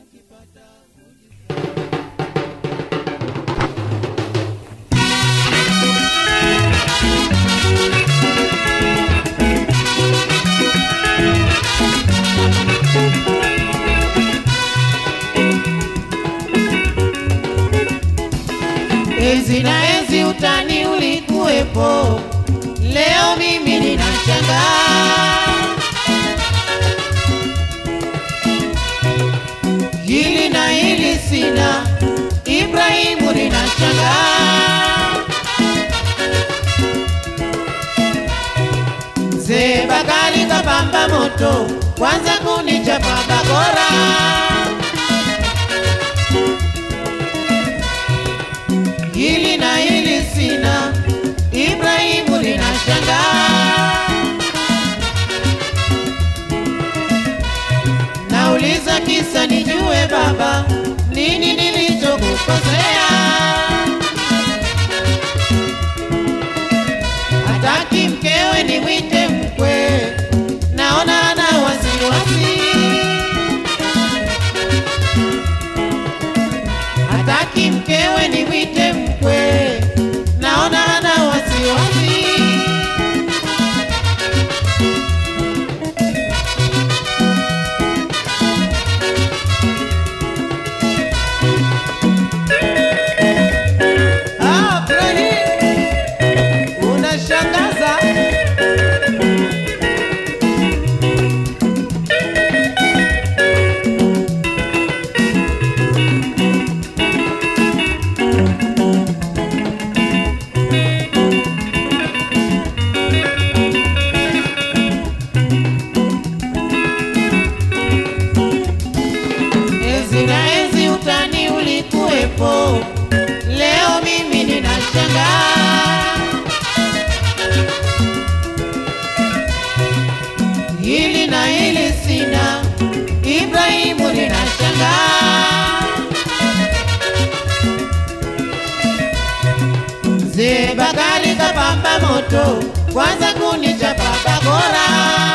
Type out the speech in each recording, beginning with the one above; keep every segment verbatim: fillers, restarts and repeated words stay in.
Enzi na enzi utani ulikuwepo, leo mimi ninashangaa. Hili na hili sina, Ibrahimu ninashangaa. Mzee Bakari kapamba moto, kwanza kunichapa bakora. Hili na hili sina, Ibrahimu ninashangaa. Nauliza kisa nijue baba, nini nilichokukosea? Hataki mkewe nimwite mkwe, naona ana wasiwasi. Hataki mkewe nimwite mkwe, naona ana wasiwasi. Ah, Ibrahim, unashangaza. Enzi na enzi utani ulikuwepo, leo mimi ninashangaa. Hili na hili sina, Ibrahimu ninashangaa. Mzee Bakari kapamba moto, kwanza kunichapa bakora.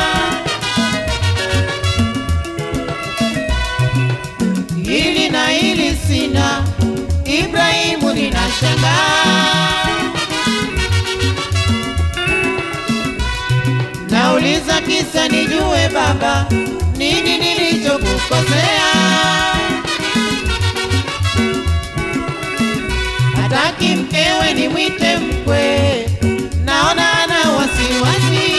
Hili na hili sina, Ibrahimu ninashangaa. Nauliza kisa nijue baba, nini nilichokukosea? Hataki mkewe nimwite mkwe, naona ana wasiwasi.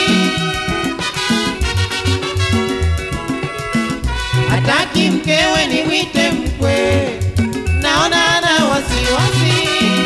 Hataki mkewe nimwite mkwe, naona ana wasiwasi.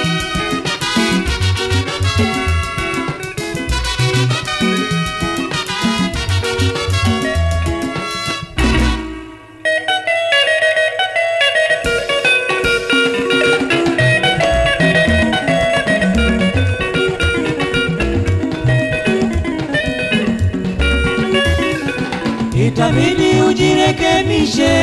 Itabidi ujirekebishe,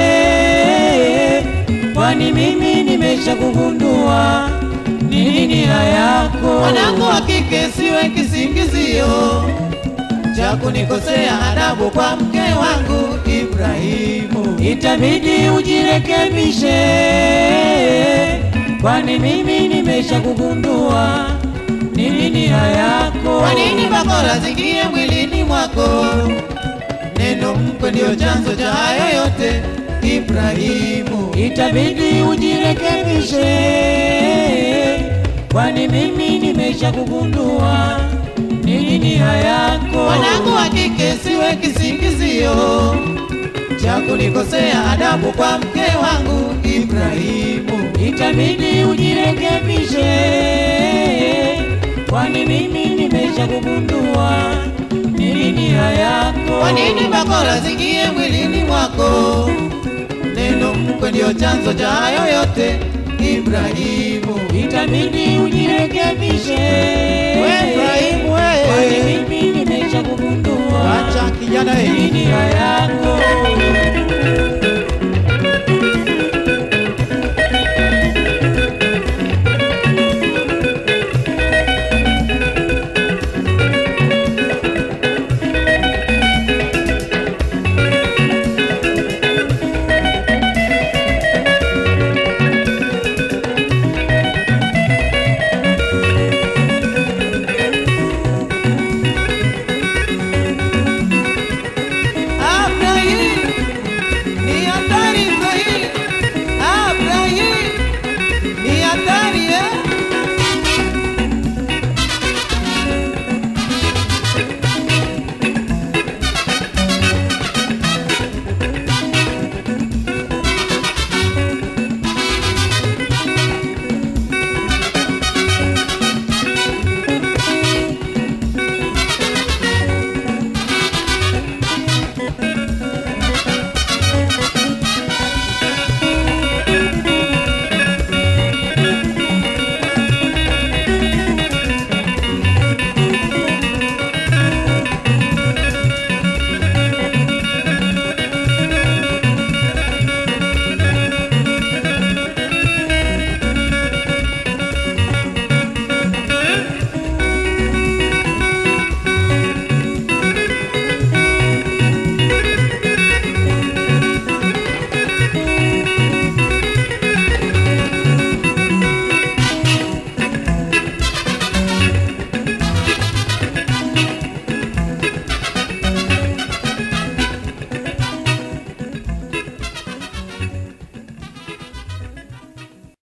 kwani mimi nimesha kugundua nini nia yako. Mwanangu wa kike siwe kisingizio cha kunikosea adabu kwa mke wangu Ibrahimu. Itabidi ujirekebishe, kwani mimi nimesha kugundua nini nia yako. Kwa nini bakora zingie mwilini mwako? Neno mkwe ndio chanzo cha hayo yote Ibrahimu. Itabidi ujirekebishe, kwani mimi nimesha kugundua nini nia yako. Mwanangu wa kike siwe kisingizio cha kunikosea adabu kwa mke wangu Ibrahimu. Itabidi ujirekebishe, kwani mimi nimesha kugundua nini nia yako. Kwa nini bakora zingie mwilini mwako? Neno mkwe ndio chanzo cha hayo yote Ibrahimu. Itabidi ujirekebishe, we Ibrahimu we, kwani mimi nimesha kugundua acha kijana nini nia yako. Jiandae